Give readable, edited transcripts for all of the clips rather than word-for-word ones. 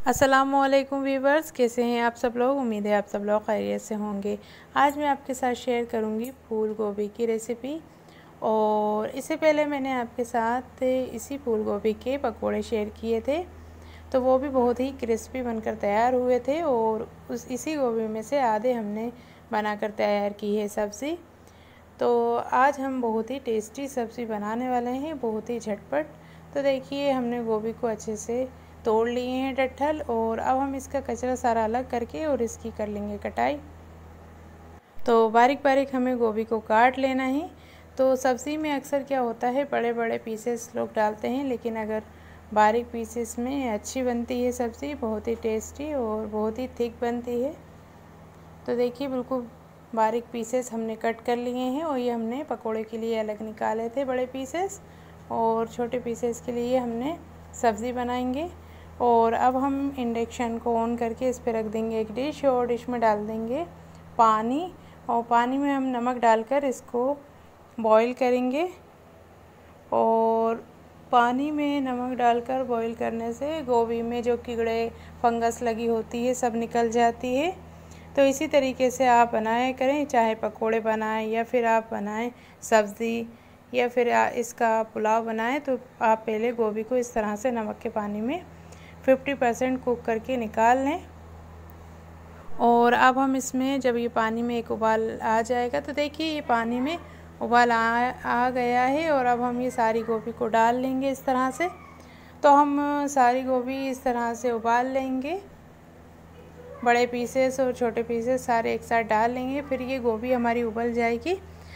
अस्सलामुअलैकुम वीवर्स, कैसे हैं आप सब लोग। उम्मीद है आप सब लोग खैरियत से होंगे। आज मैं आपके साथ शेयर करूंगी फूल गोभी की रेसिपी। और इससे पहले मैंने आपके साथ इसी फूल गोभी के पकोड़े शेयर किए थे, तो वो भी बहुत ही क्रिस्पी बनकर तैयार हुए थे। और इसी गोभी में से आधे हमने बनाकर तैयार की है सब्ज़ी। तो आज हम बहुत ही टेस्टी सब्ज़ी बनाने वाले हैं, बहुत ही झटपट। तो देखिए, हमने गोभी को अच्छे से तोड़ लिए हैं डंठल, और अब हम इसका कचरा सारा अलग करके और इसकी कर लेंगे कटाई। तो बारीक बारीक हमें गोभी को काट लेना है। तो सब्ज़ी में अक्सर क्या होता है, बड़े बड़े पीसेस लोग डालते हैं, लेकिन अगर बारीक पीसेस में अच्छी बनती है सब्ज़ी, बहुत ही टेस्टी और बहुत ही थिक बनती है। तो देखिए, बिल्कुल बारीक पीसेस हमने कट कर लिए हैं, और ये हमने पकोड़े के लिए अलग निकाले थे बड़े पीसेस, और छोटे पीसेस के लिए हमने सब्ज़ी बनाएंगे। और अब हम इंडक्शन को ऑन करके इस पर रख देंगे एक डिश, और डिश में डाल देंगे पानी, और पानी में हम नमक डालकर इसको बॉईल करेंगे। और पानी में नमक डालकर बॉईल करने से गोभी में जो कीड़े फंगस लगी होती है सब निकल जाती है। तो इसी तरीके से आप बनाया करें, चाहे पकोड़े बनाएं या फिर आप बनाएं सब्ज़ी या फिर इसका पुलाव बनाएं। तो आप पहले गोभी को इस तरह से नमक के पानी में 50% कुक करके निकाल लें। और अब हम इसमें जब ये पानी में एक उबाल आ जाएगा, तो देखिए ये पानी में उबाल आ गया है। और अब हम ये सारी गोभी को डाल लेंगे इस तरह से। तो हम सारी गोभी इस तरह से उबाल लेंगे, बड़े पीसेस और छोटे पीसेस सारे एक साथ डाल लेंगे। फिर ये गोभी हमारी उबल जाएगी।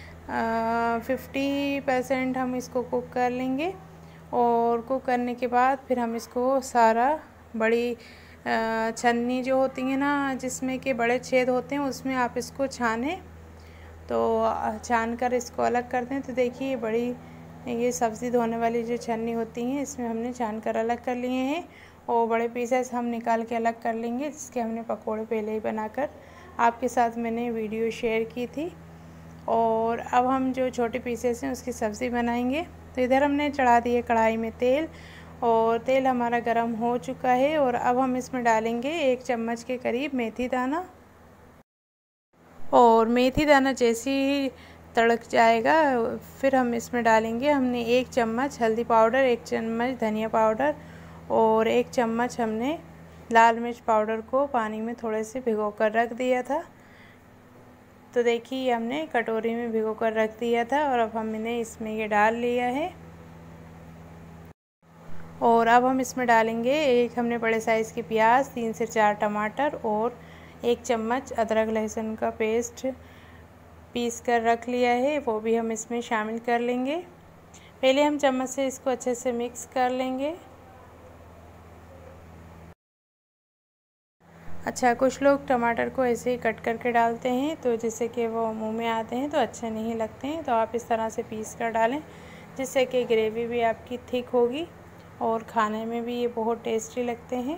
50% हम इसको कुक कर लेंगे, और कुक करने के बाद फिर हम इसको सारा बड़ी छन्नी जो होती है ना, जिसमें के बड़े छेद होते हैं, उसमें आप इसको छानें। तो छान कर इसको अलग कर दें। तो देखिए, ये बड़ी ये सब्ज़ी धोने वाली जो छन्नी होती हैं, इसमें हमने छान कर अलग कर लिए हैं। और बड़े पीसेस हम निकाल के अलग कर लेंगे, जिसके हमने पकोड़े पहले ही बनाकर आपके साथ मैंने वीडियो शेयर की थी। और अब हम जो छोटे पीसेस हैं उसकी सब्ज़ी बनाएंगे। तो इधर हमने चढ़ा दिए कढ़ाई में तेल, और तेल हमारा गर्म हो चुका है। और अब हम इसमें डालेंगे 1 चम्मच के करीब मेथी दाना। और मेथी दाना जैसे ही तड़क जाएगा, फिर हम इसमें डालेंगे, हमने 1 चम्मच हल्दी पाउडर, 1 चम्मच धनिया पाउडर, और 1 चम्मच हमने लाल मिर्च पाउडर को पानी में थोड़े से भिगो कर रख दिया था। तो देखिए, हमने कटोरी में भिगो कर रख दिया था, और अब हमने इसमें ये डाल लिया है। और अब हम इसमें डालेंगे एक हमने बड़े साइज़ के प्याज, 3 से 4 टमाटर, और 1 चम्मच अदरक लहसुन का पेस्ट पीस कर रख लिया है, वो भी हम इसमें शामिल कर लेंगे। पहले हम चम्मच से इसको अच्छे से मिक्स कर लेंगे। अच्छा, कुछ लोग टमाटर को ऐसे ही कट करके डालते हैं, तो जिससे कि वो मुंह में आते हैं तो अच्छे नहीं लगते हैं। तो आप इस तरह से पीस कर डालें, जिससे कि ग्रेवी भी आपकी थिक होगी और खाने में भी ये बहुत टेस्टी लगते हैं।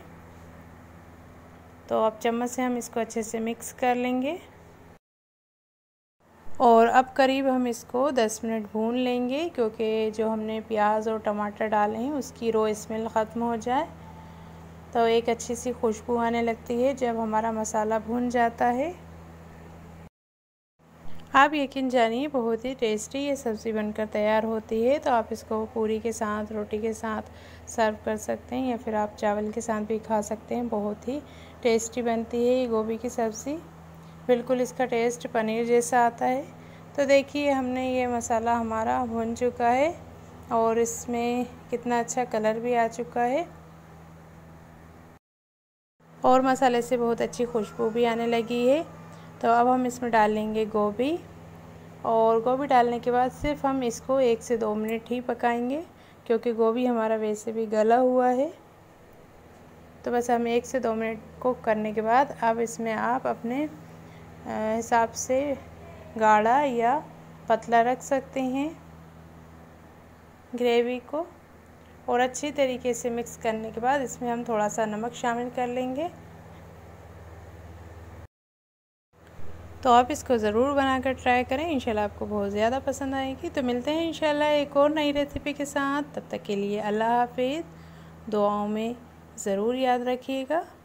तो अब चम्मच से हम इसको अच्छे से मिक्स कर लेंगे। और अब करीब हम इसको 10 मिनट भून लेंगे, क्योंकि जो हमने प्याज और टमाटर डाले हैं उसकी रो स्मेल ख़त्म हो जाए। तो एक अच्छी सी खुशबू आने लगती है जब हमारा मसाला भून जाता है। आप यकीन जानिए, बहुत ही टेस्टी ये सब्ज़ी बनकर तैयार होती है। तो आप इसको पूरी के साथ, रोटी के साथ सर्व कर सकते हैं, या फिर आप चावल के साथ भी खा सकते हैं। बहुत ही टेस्टी बनती है ये गोभी की सब्ज़ी, बिल्कुल इसका टेस्ट पनीर जैसा आता है। तो देखिए, हमने ये मसाला हमारा भुन चुका है, और इसमें कितना अच्छा कलर भी आ चुका है, और मसाले से बहुत अच्छी खुशबू भी आने लगी है। तो अब हम इसमें डालेंगे गोभी, और गोभी डालने के बाद सिर्फ हम इसको 1 से 2 मिनट ही पकाएंगे, क्योंकि गोभी हमारा वैसे भी गला हुआ है। तो बस हम 1 से 2 मिनट कुक करने के बाद अब इसमें आप अपने हिसाब से गाढ़ा या पतला रख सकते हैं ग्रेवी को। और अच्छी तरीके से मिक्स करने के बाद इसमें हम थोड़ा सा नमक शामिल कर लेंगे। तो आप इसको ज़रूर बनाकर ट्राई करें, इंशाल्लाह आपको बहुत ज़्यादा पसंद आएगी। तो मिलते हैं इंशाल्लाह एक और नई रेसिपी के साथ, तब तक के लिए अल्लाह हाफिज़। दुआओं में ज़रूर याद रखिएगा।